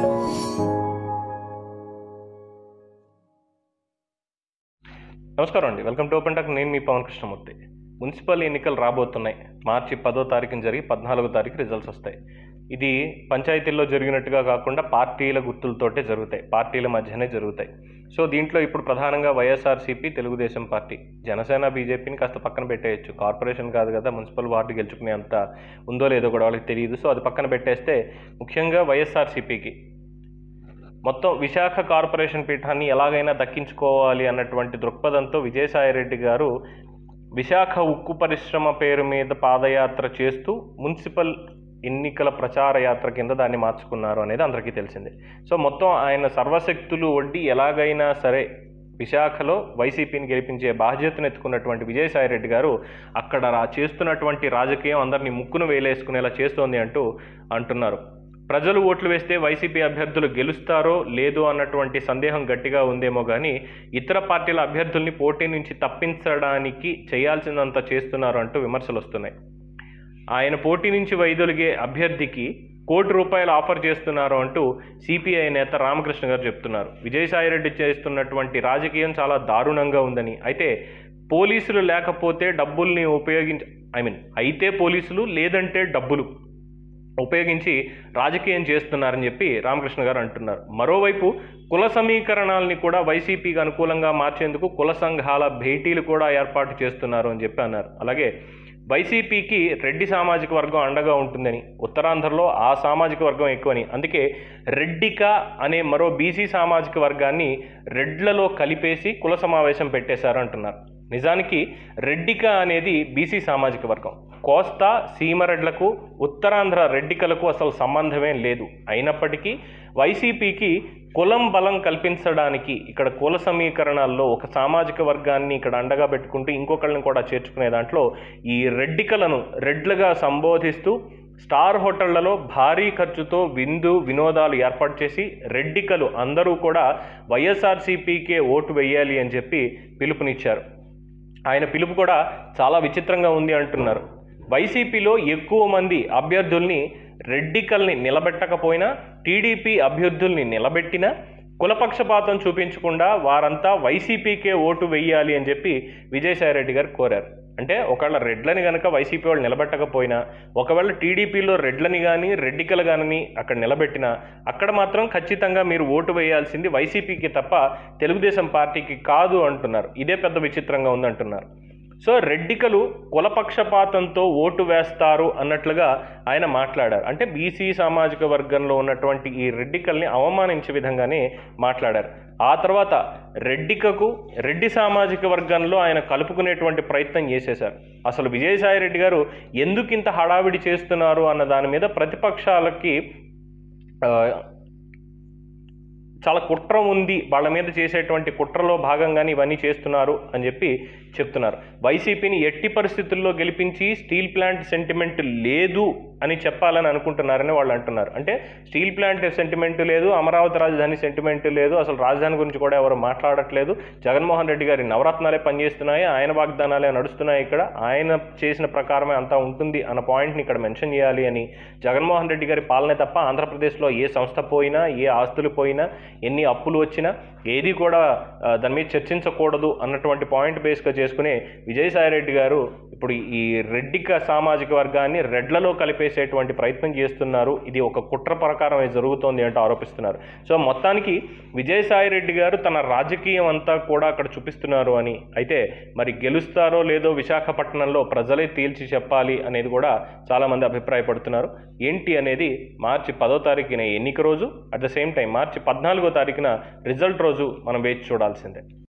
నమస్కారం అండి, welcome to open talk. నేను మీ పవన్ కృష్ణమూర్తి. మున్సిపల్ ఎన్నికలు రాబోతున్నాయి. మార్చి 10వ తారీఖున జరిగి 14వ తారీఖు రిజల్ట్స్ వస్తాయి. ఇది పంచాయతీల్లో జరిగినట్టుగా కాకుండా పార్టీల గుర్తులతోటే జరుగుతాయి, పార్టీల మధ్యనే జరుగుతాయి. సో దీంట్లో ఇప్పుడు ప్రధానంగా వైఎస్ఆర్సీపీ, తెలుగుదేశం పార్టీ, జనసేన, బీజేపీని కాస్త పక్కన పెట్టేయచ్చు. కార్పొరేషన్ కాదు కదా, మున్సిపల్ వార్డు గెలుచుకునే అంత ఉందో లేదో కూడా వాళ్ళకి తెలియదు. సో అది పక్కన పెట్టేస్తే ముఖ్యంగా వైఎస్ఆర్సీపీకి మొత్తం విశాఖ కార్పొరేషన్ పీఠాన్ని ఎలాగైనా దక్కించుకోవాలి అన్నటువంటి దృక్పథంతో విజయసాయిరెడ్డి గారు విశాఖ ఉక్కు పరిశ్రమ పేరు మీద పాదయాత్ర చేస్తూ మున్సిపల్ ఎన్నికల ప్రచార యాత్ర కింద దాన్ని మార్చుకున్నారు అనేది అందరికీ తెలిసిందే. సో మొత్తం ఆయన సర్వశక్తులు ఒడ్డి ఎలాగైనా సరే విశాఖలో వైసీపీని గెలిపించే బాధ్యతను ఎత్తుకున్నటువంటి విజయసాయిరెడ్డి గారు అక్కడ చేస్తున్నటువంటి రాజకీయం అందరినీ ముక్కును వేలేసుకునేలా చేస్తోంది అంటున్నారు. ప్రజలు ఓట్లు వేస్తే వైసీపీ అభ్యర్థులు గెలుస్తారో లేదో అన్నటువంటి సందేహం గట్టిగా ఉందేమో కానీ ఇతర పార్టీల అభ్యర్థుల్ని పోటీ నుంచి తప్పించడానికి చేయాల్సిందంతా చేస్తున్నారు అంటూ విమర్శలు వస్తున్నాయి. ఆయన పోటీ నుంచి వైదొలిగే అభ్యర్థికి ₹1,00,00,000 ఆఫర్ చేస్తున్నారు అంటూ సిపిఐ నేత రామకృష్ణ గారు చెప్తున్నారు. విజయసాయిరెడ్డి చేస్తున్నటువంటి రాజకీయం చాలా దారుణంగా ఉందని, అయితే పోలీసులు లేకపోతే డబ్బుల్ని అయితే పోలీసులు లేదంటే డబ్బులు ఉపయోగించి రాజకీయం చేస్తున్నారని చెప్పి రామకృష్ణ గారు అంటున్నారు. మరోవైపు కుల సమీకరణాలని కూడా వైసీపీకి అనుకూలంగా మార్చేందుకు కుల సంఘాల భేటీలు కూడా ఏర్పాటు చేస్తున్నారు అని చెప్పి అన్నారు. అలాగే వైసీపీకి రెడ్డి సామాజిక వర్గం అండగా ఉంటుందని, ఉత్తరాంధ్రలో ఆ సామాజిక వర్గం ఎక్కువని, అందుకే రెడ్డిక అనే మరో బీసీ సామాజిక వర్గాన్ని రెడ్లలో కలిపేసి కుల సమావేశం పెట్టేశారు అంటున్నారు. నిజానికి రెడ్డిక అనేది బీసీ సామాజిక వర్గం. కోస్తా సీమరెడ్లకు, ఉత్తరాంధ్ర రెడ్డికలకు అసలు సంబంధమే లేదు. అయినప్పటికీ వైసీపీకి కులం బలం కల్పించడానికి ఇక్కడ కుల సమీకరణాల్లో ఒక సామాజిక వర్గాన్ని ఇక్కడ అండగా పెట్టుకుంటూ ఇంకొకళ్ళని కూడా చేర్చుకునే దాంట్లో ఈ రెడ్డికలను రెడ్లుగా సంబోధిస్తూ స్టార్ హోటళ్లలో భారీ ఖర్చుతో వినోదాలు ఏర్పాటు చేసి రెడ్డికలు అందరూ కూడా వైఎస్ఆర్సీపీకే ఓటు వేయాలి అని చెప్పి పిలుపునిచ్చారు. ఆయన పిలుపు కూడా చాలా విచిత్రంగా ఉంది అంటున్నారు. వైసీపీలో ఎక్కువ మంది అభ్యర్థుల్ని రెడ్డికల్ని నిలబెట్టకపోయినా టీడీపీ అభ్యర్థుల్ని నిలబెట్టినా కులపక్షపాతం చూపించకుండా వారంతా వైసీపీకే ఓటు వేయాలి అని చెప్పి విజయసాయిరెడ్డి గారు కోరారు. అంటే ఒకవేళ రెడ్లని కనుక వైసీపీ వాళ్ళు నిలబెట్టకపోయినా, ఒకవేళ టీడీపీలో రెడ్లని కానీ రెడ్డికలు కానీ అక్కడ నిలబెట్టినా అక్కడ మాత్రం ఖచ్చితంగా మీరు ఓటు వేయాల్సింది వైసీపీకి తప్ప తెలుగుదేశం పార్టీకి కాదు అంటున్నారు. ఇదే పెద్ద విచిత్రంగా ఉందంటున్నారు. సో రెడ్డికలు కులపక్షపాతంతో ఓటు వేస్తారు అన్నట్లుగా ఆయన మాట్లాడారు. అంటే బీసీ సామాజిక వర్గంలో ఉన్నటువంటి ఈ రెడ్డికల్ని అవమానించే విధంగానే మాట్లాడారు. ఆ తర్వాత రెడ్డి సామాజిక వర్గంలో ఆయన కలుపుకునేటువంటి ప్రయత్నం చేసేశారు. అసలు విజయసాయిరెడ్డి గారు ఎందుకు ఇంత హడావిడి చేస్తున్నారు అన్న దాని మీద ప్రతిపక్షాలకి చాలా కుట్ర ఉంది, వాళ్ళ మీద చేసేటువంటి కుట్రలో భాగంగానే ఇవన్నీ చేస్తున్నారు అని చెప్పి చెప్తున్నారు. వైసీపీని ఎట్టి పరిస్థితుల్లో గెలిపించి స్టీల్ ప్లాంట్ సెంటిమెంట్ లేదు అని చెప్పాలని అనుకుంటున్నారని వాళ్ళు అంటున్నారు. అంటే స్టీల్ ప్లాంట్ సెంటిమెంట్ లేదు, అమరావతి రాజధాని సెంటిమెంట్ లేదు, అసలు రాజధాని గురించి కూడా ఎవరు మాట్లాడట్లేదు. జగన్మోహన్ రెడ్డి గారి నవరత్నాలే పనిచేస్తున్నాయి, ఆయన వాగ్దానాలే నడుస్తున్నాయి, ఇక్కడ ఆయన చేసిన ప్రకారమే అంతా ఉంటుంది అన్న పాయింట్ని ఇక్కడ మెన్షన్ చేయాలి అని, జగన్మోహన్ రెడ్డి గారి పాలనే తప్ప ఆంధ్రప్రదేశ్లో ఏ సంస్థ పోయినా, ఏ ఆస్తులు పోయినా, ఎన్ని అప్పులు వచ్చినా ఏది కూడా దాని మీద చర్చించకూడదు అన్నటువంటి పాయింట్ బేస్గా చేసుకుని విజయసాయిరెడ్డి గారు ఇప్పుడు ఈ రెడ్డిక సామాజిక వర్గాన్ని రెడ్లలో కలిపేసేటువంటి ప్రయత్నం చేస్తున్నారు. ఇది ఒక కుట్ర ప్రకారం జరుగుతోంది అంటూ ఆరోపిస్తున్నారు. సో మొత్తానికి విజయసాయిరెడ్డి గారు తన రాజకీయం అంతా కూడా అక్కడ చూపిస్తున్నారు అని, అయితే మరి గెలుస్తారో లేదో విశాఖపట్నంలో ప్రజలే తేల్చి చెప్పాలి అనేది కూడా చాలామంది అభిప్రాయపడుతున్నారు. ఏంటి అనేది మార్చి 10వ తారీఖున ఎన్నిక రోజు, అట్ ద సేమ్ టైం మార్చి 14వ తారీఖున రిజల్ట్ రోజు మనం వేచి చూడాల్సిందే.